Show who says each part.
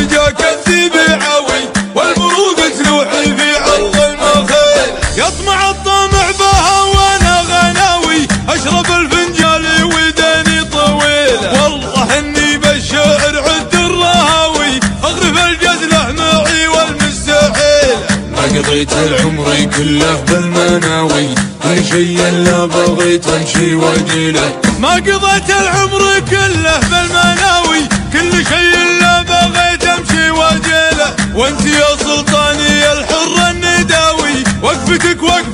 Speaker 1: جاك الذيب عوي والبروق تلوحي في عرض المخيل. يطمع الطمع بها وانا غناوي اشرب الفنجال وداني طويله. والله اني بالشعر عد الرهاوي اغرف الجزله معي والمستحيل.
Speaker 2: ما قضيت العمر كله بالمناوي كل شيء الا بغيت امشي واجيله.
Speaker 1: ما قضيت العمر كله بالمناوي كل شيء الا بغيت امشي واجيله. وانت يا سلطاني الحر النداوي وقفتك وقف